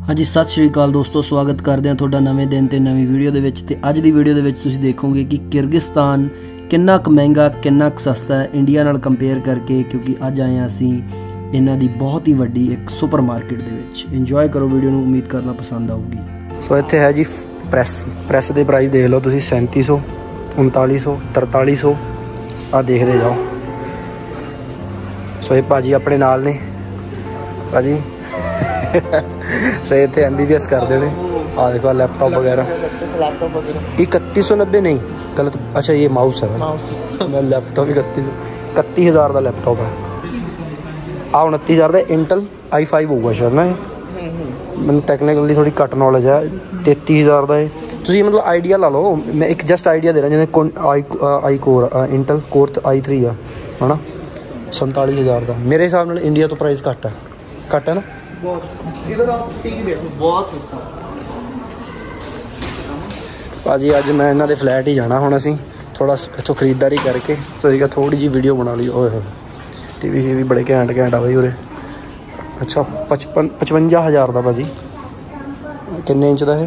हाँ जी, सत श्री अकाल दोस्तों, स्वागत करते हैं थोड़ा नवे दिन ते नवी वीडियो दे विच। ते अज दी वीडियो दे विच तुसीं देखोगे कि किर्गिस्तान किन्ना क महंगा किन्ना क सस्ता है इंडिया नाल कंपेयर करके, क्योंकि अज आए हैं असीं इन्हां दी बहुत ही वड्डी एक सुपर मार्केट दे विच। इंजॉय करो वीडियो नूं, उम्मीद करना पसंद आऊगी। सो इत्थे है जी प्रैस दे प्राइस देख लो तुसीं 3700 3900 4300 आ देखदे जाओ। सो ये भाजी अपने नाल ने भाजी सो इतने MBBS करते हैं। आ देखो लैपटॉप वगैरह 3190 नहीं गलत, अच्छा ये माउस है मैं लैपटॉप 31,000 का लैपटॉप है। 29,000 का इंटल i5 होगा शायद ना। मैं टैक्नीकली थोड़ी घट नॉलेज है। 33,000 का है। तुम मतलब आइडिया ला लो, मैं एक जस्ट आइडिया दे रहा जिन्हें आई कोर इंटल कोर i3 है ना। 47,000 का मेरे हिसाब नाल इंडिया तो प्राइस घट है ना। इधर आप टीवी देखो, बहुत सस्ता भाजी। अज मैं इन्हों के फ्लैट ही जाना हुण, असीं थोड़ा इत्थों खरीदारी करके तो थोड़ी जी वीडियो बना ली। ओए टीवी भी बड़े घैंट आ भाई उरे। अच्छा 55,000 का भाजी। किन्ने इंच का है?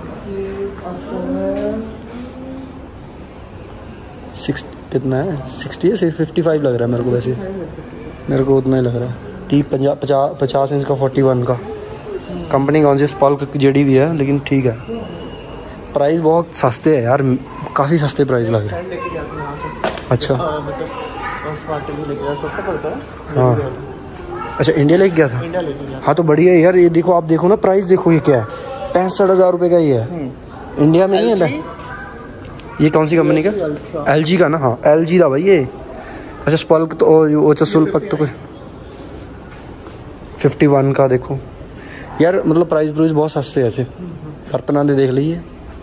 6 कितना है? 60 या 55 लग रहा है मेरे को। वैसे मेरे को उतना ही लग रहा है। 50 इंच का 41 का। कंपनी कौन सी स्पल्क जेडी भी है, लेकिन ठीक है। प्राइस बहुत सस्ते है यार, काफ़ी सस्ते प्राइस लग रहे हैं। अच्छा हाँ, अच्छा इंडिया लेके गया था। हाँ तो बढ़िया है यार। ये देखो, आप देखो ना प्राइस, देखो ये क्या है, 65,000 रुपये का ही है। इंडिया में नहीं है। ये कौन सी कंपनी का? LG का ना। हाँ LG का भाई ये। अच्छा स्पल्क तो सुल्पक तो कुछ 51 का। देखो यार, मतलब प्राइस बहुत सस्ते ऐसे बर्तनों के देख लीजिए।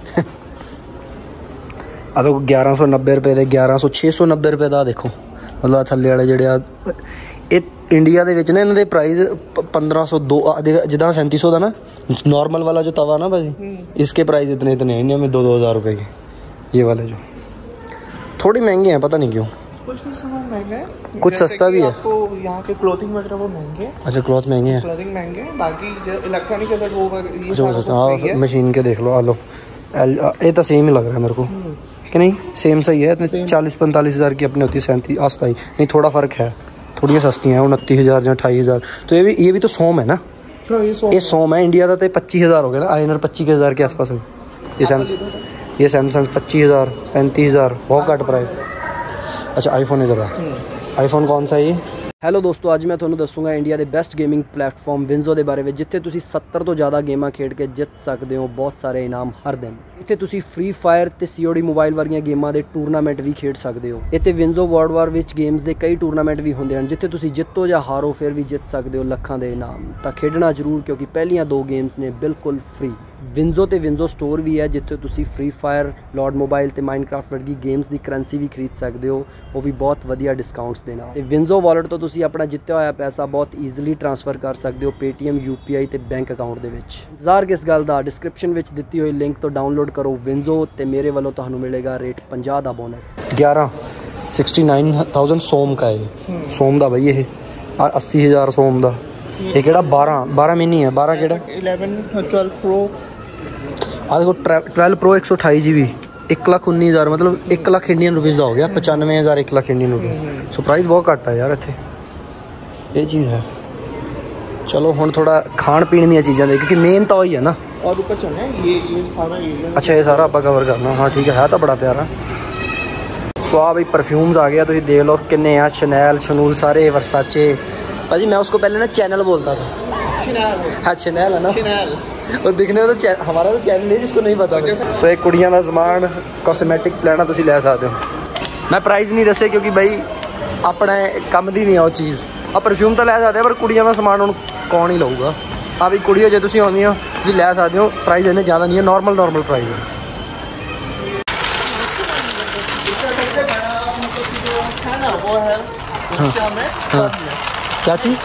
अब 1190 रुपये के 690 रुपये का देखो। मतलब थल्ले वाले जोड़े इंडिया के ना इन्होंने प्राइस 1502 जिदा 3700 का ना नॉर्मल वाला जो तवा ना भाजी, इसके प्राइस इतने इंडिया में 2,000 रुपये के। ये वाले जो थोड़ी महंगे हैं, पता नहीं क्यों। कुछ सामान महंगा है, कुछ सस्ता भी है। आपको यहाँ के क्लोथिंग वगैरह वो महंगे हैं। अच्छा क्लॉथ महंगे हैं। क्लोथिंग महंगे हैं, बाकी जो इलेक्ट्रॉनिक अगर वो ये हाँ मशीन के देख लो। आ लो ये तो सेम ही लग रहा है मेरे को कि नहीं? सेम सही है। 40-45,000 की अपनी होती है, 37 नहीं थोड़ा फ़र्क है। थोड़ी सस्ती हैं 29,000 या 28,000। तो ये भी तो सोम है ना। ये सोम है। इंडिया का तो 25,000 हो गया ना। आइनर 25,000 के आसपास है। ये सैमसंग 25,000 35,000 बहुत घट प्राइस। अच्छा आईफोन इधर है। आईफोन कौन सा है ये? हेलो दोस्तों, आज मैं ਤੁਹਾਨੂੰ ਦੱਸੂਗਾ इंडिया के बेस्ट गेमिंग प्लेटफॉर्म विंजो के बारे में, जिथे तुसी 70 तो ज़्यादा गेमां खेड के जित सकते हो बहुत सारे इनाम हर दिन। इत्थे तुसी फ्री फायर ते COD मोबाइल वाली गेमां के टूरनामेंट भी खेड सकते हो। इत्थे विंजो वर्ल्ड वार विच गेम्स के कई टूरनामेंट भी होंगे हैं, जिथे तुसी जितो या हारो फिर भी जित सकते हो लखां के इनाम। तो खेडना जरूर, क्योंकि पहलियां 2 गेम्स ने बिल्कुल फ्री। विंजो ते विंजो स्टोर भी है, जिथे तुसी फ्री फायर लॉर्ड मोबाइल ते माइनक्राफ्ट वर्गी गेम्स की करंसी भी खरीद सकते हो, वो भी बहुत वधिया डिस्काउंट्स दे नाल। ते विंजो वॉलेट तो तुसी अपना जित्या होया पैसा बहुत ईजिली ट्रांसफर कर सकते हो Paytm UPI ते बैंक अकाउंट दे विच। इंतजार किस गल दा, डिस्क्रिप्शन विच दित्ती हुई लिंक तो डाउनलोड करो विंजो ते मेरे वालों तुहानू मिलेगा रेट 50 का बोनस। 69,000 सोम का है। सोम का भाई ये 80,000 सोम का। ये केड़ा 12 मिनी है। 12 केड़ा 12 प्रो। आ देखो 12 प्रो 128 GB 1,19,000, मतलब 1 लाख इंडियन रुपीज़ का हो गया। 95,000 1 lakh Indian rupees. So price बहुत घट है यार इत्थे, ये चीज़ है। चलो हुण थोड़ा खाण पीण दी चीज़ां दे, क्योंकि मेन तो वही है ना। और ऊपर चलना है ये सारा एरिया। अच्छा ये सारा आप कवर करना। हाँ ठीक है तो बड़ा प्यारा। सो आ भाई परफ्यूम्स आ गया, तुम देख लो किन्ने आ। शनैल शनूल सारे वर्साचे। भाजी मैं उसको पहले ना चैनल बोलता था। हाँ शनैल है ना। और दिखने में तो हमारा तो चैनल है, जिसको नहीं पता। सो एक कुड़ियां का समान कॉस्मेटिक लेना तुम ले सकते हो। मैं प्राइस नहीं दसे, क्योंकि भाई अपने कम दी नहीं है वो चीज़। आ परफ्यूम तो लै सकते, पर कुड़ियां का समान हम कौन ही लऊगा। हाँ भी कुड़ियों जो तुम आउंदी हो तुम लै सकते हो। प्राइस इन्ने ज़्यादा नहीं है, नॉर्मल प्राइस है। हाँ क्या चीज़?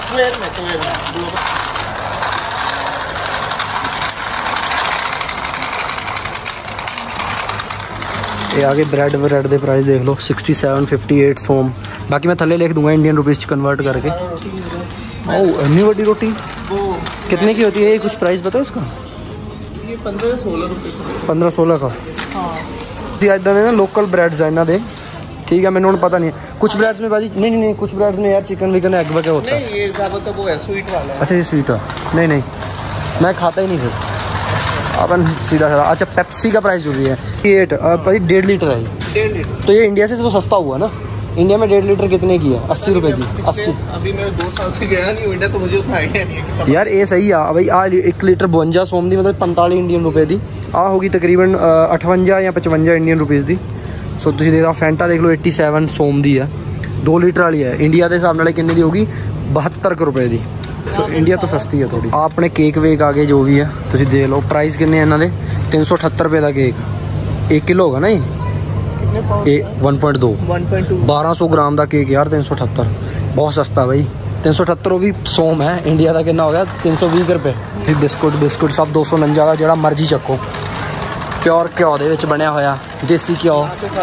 ये आगे ब्रेड के प्राइस देख लो 67 58 सोम। बाकी मैं थले लिख दूंगा इंडियन रुपीज़ कन्वर्ट करके। इतनी बड़ी रोटी वो कितने की होती है ये, कुछ प्राइस पता है इसका? ये 15-16 रुपये। 15-16 का। हाँ इदा ने ना लोकल ब्रैड्स है इन्हों के, ठीक है। मैंने पता नहीं है कुछ ब्रैड्स में भाजी, नहीं कुछ ब्रैड्स में यार चिकन विकन एग वगैरह होता है। नहीं, ये ज़्यादातर वो है स्वीट वाला है। अच्छा ये स्वीट है, नहीं मैं खाता ही नहीं फिर अपन सीधा। अच्छा पेप्सी का प्राइस जो भी है 8 भाई 1.5 लीटर है। 1.5 लीटर तो ये इंडिया से तो सस्ता हुआ ना। इंडिया में 1.5 लीटर कितने की है? 80 रुपये की। 80। अभी मैं 2 साल से गया नहीं इंडिया, तो मुझे उतना आइडिया नहीं है कि यार ये सही है भाई। 1 लीटर 52 सोम दी, मतलब 45 इंडियन रुपए दी। होगी तकरीबन 58 या 55 इंडियन रुपीज़ दी। सो तुम देख लो फैंटा देख लो 87 सोम दी है, 2 लीटर वाली है। इंडिया के हिसाब नाल कितने दी होगी? 72 रुपए दी। सो इंडिया तो सस्ती है थोड़ी। अपने केक वेक आगे जो भी है तुम देख लो। प्राइस कितने हैं इन्होंने? 378 रुपये का केक। 1 किलो होगा ना ये? 1.2 1200 ग्राम का केक यार 378। बहुत सस्ता भाई। 378 वो भी सोम है। इंडिया का कितना हो गया? 320 रुपये। बिस्कुट सब 249 का, जो मर्जी चक्को। प्योर घ्यो के बनया होया, देसी घ्यो।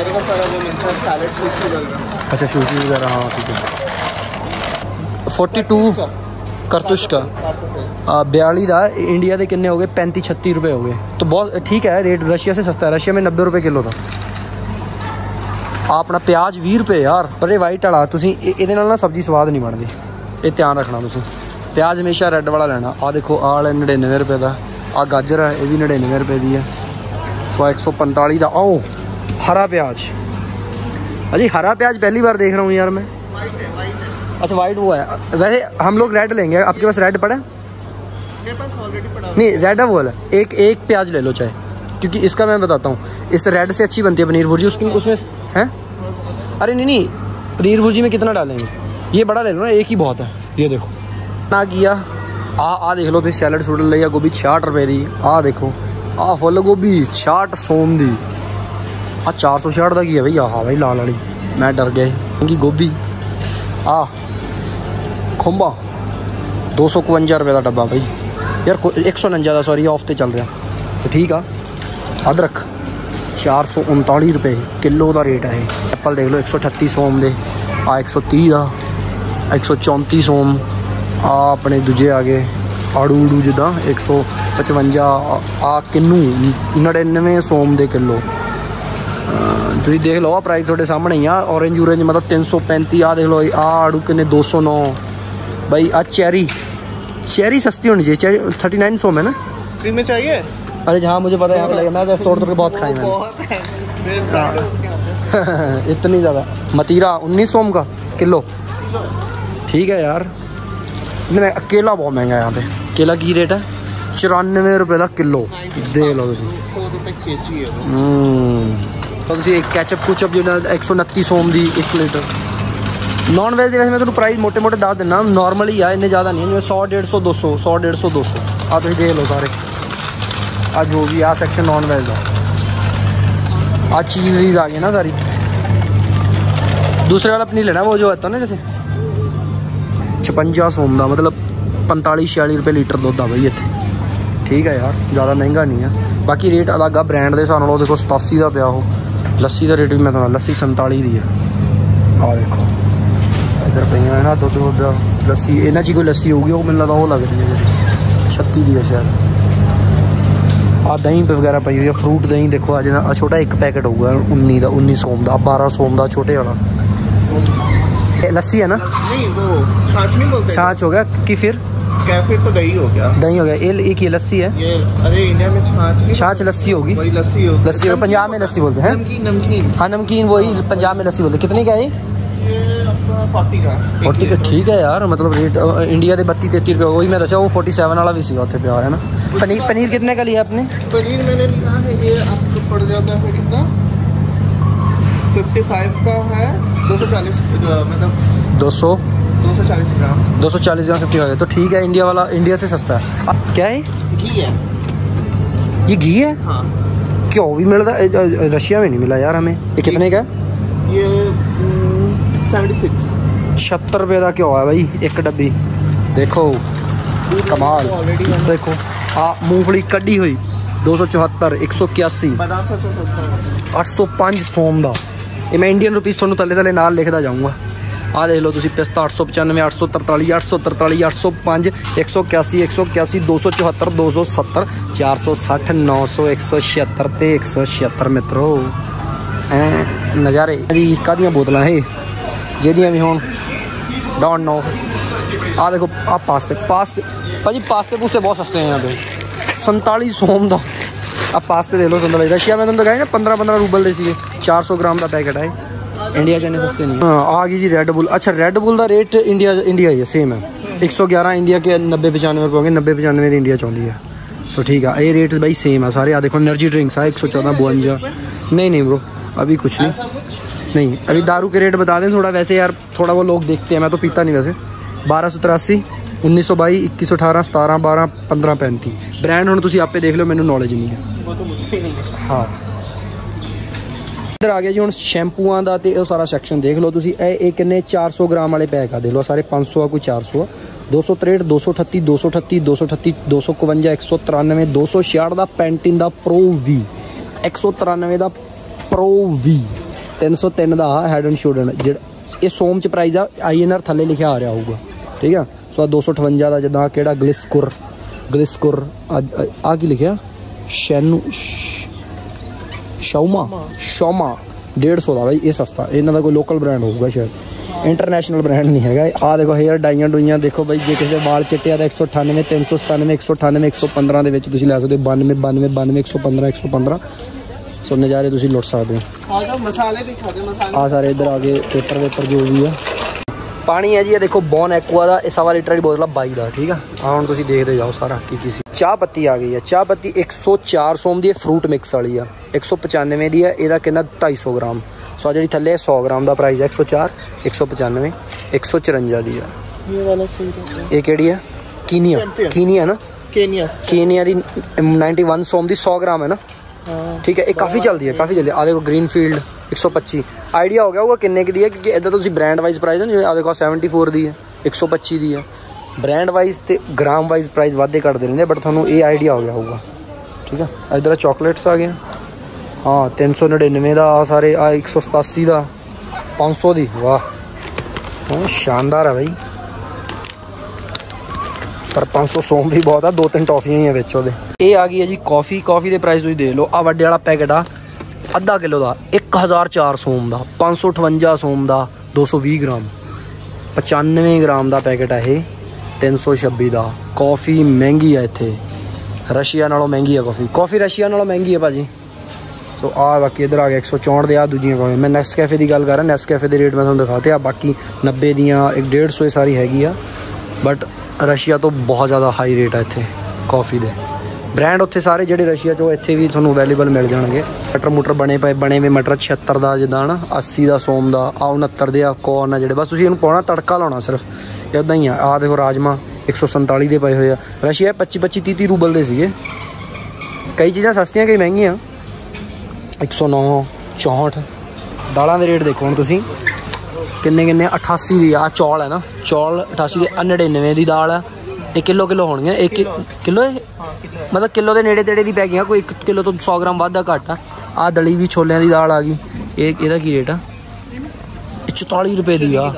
अच्छा सुशी वगैरह, हाँ ठीक है। 42 करतुश का 42 का। इंडिया के कितने हो गए? 35-36 रुपये हो गए। तो बहुत ठीक है रेट, रशिया से सस्ता है। रशिया में 90 रुपये किलो था। अपना प्याज 20 रुपये यार, पर वाइट वाला तुम ये ना सब्जी स्वाद नहीं बनती, ये ध्यान रखना तुम। प्याज हमेशा रेड वाला लेना। देखो वाला 99 रुपये का। गाजर है, ये भी 99 रुपये की है। 145 का। हरा प्याज। अजी हरा प्याज पहली बार देख रहा हूँ यार मैं। अच्छा वाइट वो है। वैसे हम लोग रेड लेंगे, आपके पास रेड पड़ा है? मेरे पास ऑलरेडी पड़ा नहीं रेड है वो वाला। एक प्याज ले लो चाहे, क्योंकि इसका मैं बताता हूँ, इस रेड से अच्छी बनती है पनीर भुर्जी। उसमें है। अरे नहीं पनीर भुर्जी में कितना डालेंगे? ये बड़ा ले लो ना, एक ही बहुत है। ये देखो ना किया। देख लो तो सैलड सूट लिया। गोभी 66 रुपये की। देखो फुल गोभी 66 सोम दी। 466 का की है भाई। हाँ भाई लाल वाली, मैं डर गया क्योंकि गोभी। खुम्बा 251 रुपये का डब्बा भाई यार। 149 का सॉरी, ऑफ तो चल रहा तो ठीक है। अदरक 439 रुपये किलो का रेट है। एप्पल देख लो 138 सोम दे। 130 का 134 सोम। अपने दूजे आ गए आड़ू जिदा 155। किन्नू 99 सोम दे किलो। तुम देख लो प्राइस थोड़े सामने ही आ। ऑरेंज ऊरेंज मतलब 335। देख लो आड़ू किन्ने 209 भाई। चेरी सस्ती होनी चाहिए। चेरी 39 सोम है ना? फ्री में चाहिए? अरे जहाँ मुझे पता है यहाँ पे लगे। मैं तो तोड़ के बहुत खाई मैंने। इतनी ज़्यादा। मतीरा 19 सोम का किलो। ठीक है यार। नहीं केला बहुत महंगा है यहाँ पे। केला की रेट है? 94 रुपये का किलो। देख लो तुम। 100 रुपये केजी है। तो एक कैचअप कुचअप जो 129 सोम दी 1 लीटर। नॉन वेज वैसे मैं तुम्हें प्राइस मोटे दस दिना। नॉर्मली है, इन्ने ज़्यादा नहीं है। 100 150 200 100 150 200 तुम देख लो सारे। जो भी सेक्शन नॉन वेज का। चीज़ वीज आ गई ना सारी। दूसरे वाला अपनी लेना वो जो होता है ना जैसे 56 सोम का, मतलब 45-46 रुपये लीटर दुध आ भाई इतने। ठीक है यार, ज़्यादा महंगा नहीं है। बाकी रेट अलग आ ब्रांड के हिसाब देखो। 87 का पिया हो। लस्सी का रेट भी मैं तुम्हें लस्सी 47 की है। देखो इधर पे है ना दुध लस्सी। इन्होंने जी कोई लस्सी होगी वो मिलता वो लग रही है 36 की है शायद। दही पे वगैरह पई हुई है। फ्रूट दही देखो आज छोटा 1 पैकेट होगा 19 सोम का। 12 सोम का छोटे वाला। लस्सी है ना? नहीं वो छाछ नहीं बोलते। छाछ हो गया कि फिर कैफे तो दही हो गया। दही हो गया। एक ये लस्सी है ये। अरे इंडिया में छाछ छाछ लस्सी होगी। वही लस्सी होगी। लस्सी पंजाब में लस्सी बोलते हैं। नमकीन। हाँ नमकीन वही पंजाब में लस्सी बोलते हैं। कितने का है ये? आपका 40 का। ठीक है यार, मतलब रेट इंडिया के 32-33 रुपये। वही मैं दसा वो 47 वाला भी सीगा उत्थे प्यार है ना। पनीर कितने का लिया आपने? पनीर मैंने लिया है ये आपको पड़ जाता है कितना? 55 का है। 240 मतलब 240 ग्राम। 240 ग्राम 50 है तो ठीक है। इंडिया वाला इंडिया से सस्ता है। क्या है? घी है। ये घी है? हाँ। क्यों भी मिलता रशिया में नहीं मिला यार हमें। ये कितने का है? ये 76 रुपये का क्यों है भाई एक डब्बी। देखो कमाल। देखो मूंगफली कड़ी हुई 274 181 बादाम सबसे सस्ता है। 805 सोम का। ये मैं इंडियन रुपीज़ थोड़ा तले नाल लिखता जाऊँगा। आ देख लो तुसी पिस्ता 895 843 843 805 181 181 274 270 460 900 176 ते 176 मित्रों नज़ारे जी कादियां बोतलां है जेदियां भी होण डोंट नो। आ देखो आ पास्ते भाजी पास्ते पूस्ते बहुत सस्ते हैं यहाँ पे 47 सोम का। अब पास्ते दे लो 47 रशिया में तुम दिखाई ना 15-15 रूबल दे सी 400 ग्राम का पैकेट है। इंडिया के सस्ते नहीं। हाँ आ गई जी रेड बुल। अच्छा रेड बुल का रेट इंडिया ही है सेम है 111 इंडिया के 90-95 रुपये होंगे 90-95 इंडिया चाहती है। सो ठीक है ये रेट भाई सेम है सारे। आ देखो एनर्जी ड्रिंक्स है 114-52। नहीं ब्रो अभी कुछ नहीं अभी दारू के रेट बता दें थोड़ा वैसे यार थोड़ा वो लोग देखते हैं मैं तो पीता नहीं वैसे। 1283 1922 2118 17 12 15 35 ब्रांड हुण तुसीं आपे देख लो मैनू नॉलेज नहीं है। हाँ इधर आ गया जी हुण शैंपूआं दा ते सारा सैक्शन देख लो तुसीं। ये किन्ने 400 ग्राम वाले पैक आ देख लो सारे 500 कोई 400 263 238 238 238 251 193 266 ਦਾ ਪੈਂਟਿਨ ਦਾ ਪ੍ਰੋ V 193 ਦਾ ਪ੍ਰੋ V 303 ਦਾ ਹੈਡ ਐਂਡ ਸ਼ੋਲਡਰ ਜਿਹੜਾ ਇਹ ਸੋਮ ਚ ਪ੍ਰਾਈਸ ਆ INR ਥੱਲੇ ਲਿਖਿਆ ਆ ਰਿਹਾ ਹੋਊਗਾ ठीक है। सो 258 का जिदा कि ग्लिस्कुर आ की लिखा शौमा 150 का भाई ये सस्ता इन्हों का कोई लोकल ब्रांड होगा शायद इंटरनेशनल ब्रांड नहीं है। आ देखो हेयर डाइयां डुइयां देखो भाई जे किसी बाल चिट्टे तो 198 397 198 115 के लै सकते 92 92 92 115 115। सो नज़ारे तुम लुट सकते हो। आ सारे इधर आके पेपर वेपर जो भी है पानी है जी। ये देखो बॉन एक्वा का 1.25 लीटर की बोतल 22 का ठीक है। हाँ हम तुम देखते जाओ सारा की सी। चाह पत्ती आ गई है चाह पत्ती 104 सोम की फ्रूट मिक्स वाली है 195 की है। यदा कि 250 ग्राम। सो जी थले 100 ग्राम का प्राइस है 104 195 154 की है। ये केड़ी है कीनिया ना कीनिया की 91 सोम की 100 ग्राम है ना ठीक है। ये काफ़ी चलती है आ देखो ग्रीन फील्ड 125 आइडिया हो गया होगा किन्ने की दी है क्योंकि इधर तो ब्रांड वाइज प्राइस है आ देखो 74 दी है 125 दी है। ब्रांड वाइज तो ग्राम वाइज प्राइस वादे घटते रहते बट थोड़ा ये आइडिया हो गया होगा ठीक है। इधर चॉकलेट्स आ गए हाँ 399 का सारे आ 187 का 500 की वाह शानदार है भाई। पर 500 सोम भी बहुत है 2-3 टॉफियां ही है बिच वो। ये आ गई है जी कॉफ़ी के प्राइस तुम देख लो आ वड्डे वाला पैकेट आ आधा किलो का 1004 सोम का 558 सोम का 220 ग्राम 95 ग्राम का पैकेट है ये 326 का। कॉफ़ी महंगी है इत्थे रशिया नालों महंगी है कॉफ़ी रशिया नालों महंगी है भाजी। सो आ बाकी इधर आ गया 164 दे आ दूजियां कॉफ़ी मैं नेस्ट कैफे की गल कर रहा नेस्ट कैफे के रेट मैं तुहानूं दिखाते आ बाकी 90 दियाँ 150 सारी हैगी आ बट रशिया तो बहुत ज़्यादा हाई रेट है इत्थे कॉफ़ी दे। ब्रांड उत्थे सारे ਜਿਹੜੇ रशिया चो इत्थे भी तुहानूं अवेलेबल मिल जाएंगे। मटर बने हुए मटर 76 का जिदा ना 80 का सोम का आ 69 के कॉर्न है बस तुसीं इहनूं पाउणा तड़का लाउणा सिर्फ इदां ही आ देखो राजमा 147 के पे हुए रशिया 25-25 30 रूबल के सीगे। कई चीज़ां सस्तियां कई महंगियां 109 64 दालों के रेट देखो हुण तुसीं किन्ने 88 की आ चौल है ना चौल 88 के 99 की दाल है। एक किलो होनी 1 किलो मतलब किलो के नेड़े तेड़े की पै गई कोई 1 किलो तो 100 ग्राम वाधा घट आ दली भी छोलियां की दाल आ गई ये की रेट आ 44 रुपए की आ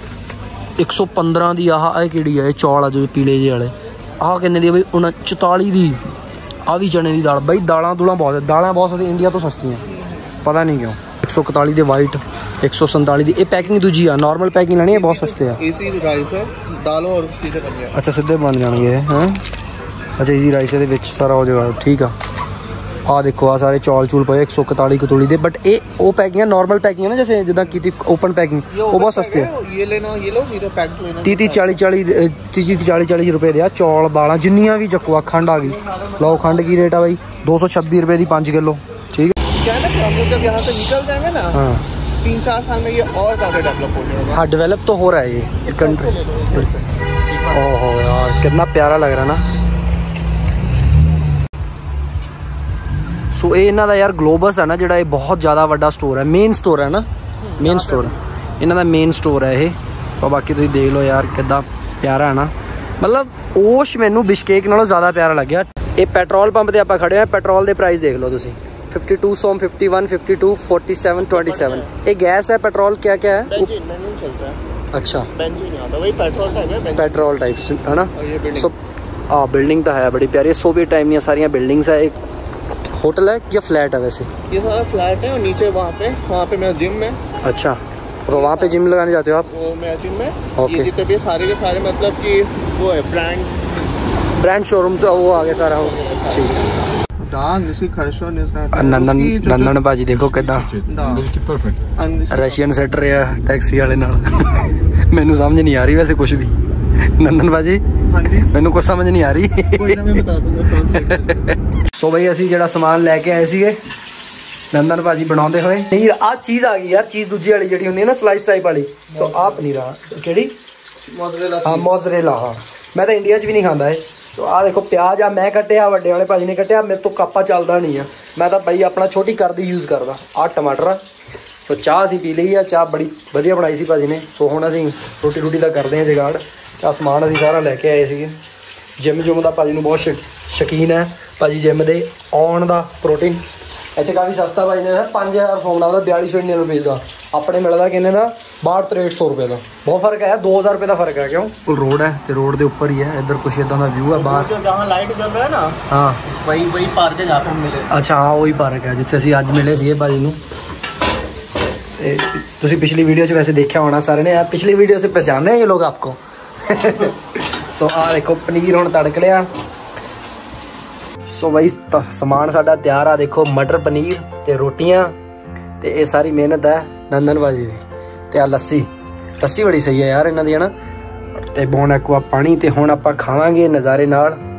115 की आह कि है चौल आ जो पीले जे वाले आह किन्ने दी बई 44 की आ भी चने की दाल बई दालां दूलां बहुत सस्ती इंडिया तो सस्ती पता नहीं क्यों 141 के वाइट 147 की पैकिंग दूजी आ नॉर्मल पैकिंग लेनी है बहुत सस्ते है। इजी राइस है दालों और सीधे बन जाएंगे अच्छा सीधे बन जाएंगे हैं अच्छा इजी राइस है सारा हो जाएगा ठीक है। आ देखो आ सारे चौल चूल पे 141 कतूली दे बट ये वो पैकिंग नॉर्मल पैकिंग है ना जैसे जिदा की ओपन पैकिंग वो बहुत सस्ते है। ये लेना ये लो मेरा पैक लेना 30-40 रुपए दे चौल दालां जिन्नियां भी चक्को खंड आ गई लो खंड की रेट है भाई 226 रुपए की 5 किलो ठीक है। क्या है ना हम लोग जब यहाँ से निकल जाएंगे ना हाँ 3-4 साल में ये और ज़्यादा डेवलप हो जाएगा। हाँ डेवलप तो हो रहा है ये कंट्री। ओहो यार कितना प्यारा लग रहा है ना। सो ये इन्हों का यार ग्लोबस है ना जोड़ा ये बहुत ज़्यादा बड़ा स्टोर है मेन स्टोर है ना मेन स्टोर इन्हों का मेन स्टोर है ये। तो बाकी तुम देख लो यार कितना प्यारा है ना मतलब ओश मैनू बिश्केक नालों ज़्यादा प्यारा लग्या। ये पेट्रोल पंप पर आप खड़े हैं पेट्रोल के प्राइस देख लो तुम 52 सोम 51 52 47 27 ये गैस है पेट्रोल क्या क्या है अच्छा बेंजीन नहीं आता, वही पेट्रोल टाइप है, पेट्रोल टाइप है ना। और ये बिल्डिंग सो हाँ बिल्डिंग तो है बड़ी प्यारी, सोवियत टाइम की सारियाँ बिल्डिंग्स है। एक होटल है या फ्लैट है वैसे? ये सारा फ्लैट है और नीचे वहाँ पे मेरा जिम है। अच्छा, और वहाँ पे जिम लगाने जाते हो आप? वो मेरा जिम है। ओके। ये जितने भी सारे के सारे मतलब कि वो है ब्रांड शोरूम से वो आगे सारा हो। ठीक है। नंदन भाजी देखो कितना रशियन सेट रहा टैक्सी वाले नाल। मैनू समझ नहीं आ रही वैसे कुछ भी। नंदन भाजी मैनू कुछ समझ नहीं आ रही। सो भाई असी जो समान लैके आए थे नंदन भाजी बनाते हुए, नहीं आ चीज़ आ गई यार, चीज़ दूजी वाली जी होंगी ना स्लाइस टाइप वाली। सो आ पनीर कि हाँ मोज़रेला, हाँ मैं तो इंडिया भी नहीं खाता है। तो आ देखो प्याज आ मैं कटिया, वड्डे वाले भाजी ने कटिया, मेरे तो कापा चलता नहीं है, मैं तो भाई अपना छोटी कर दी यूज़ करदा। आ टमाटर आ। सो चाह असी पी ली है, चाह बड़ी वधिया बनाई सी भाजी ने। सो हुण असीं रोटी रूटी का करते हैं जुगाड़। आ समान असीं सारा लैके आए थे। जिम जुम का भाजी नूं बहुत शौकीन है भाजी जिम दे आउण दा। प्रोटीन इत्थे काफ़ी सस्ता भाजी ने 5000 सोना का 4200 बेचदा, अपने मिलता किन्ने का 62-6300 रुपये का। बहुत फर्क है, 2000 रुपये का फर्क है। क्यों? रोड है तो रोड के ऊपर ही है, इधर कुछ इदा का व्यू है बाहर जहाँ लाइट चल रहा है ना। हाँ वही पार्क है जहाँ पे हम मिले। अच्छा हाँ वही पार्क है जिथे असीं अज मिले थे भाजी नूं। तुसीं पिछली वीडियो च वैसे देखा होना सारे ने, पिछली वीडियो से पहचाने ये लोग आपको। सो आ देखो पनीर हुण तड़क लिया। सो भाई समान साडा तैयार आ देखो, मटर पनीर ते रोटियां ते ये सारी मेहनत है नंदन भाजी दी। ते आ लस्सी बड़ी सही है यार इन्हां दी है ना। ते बोन एक पानी ते हुण आपां खावांगे नज़ारे नाल।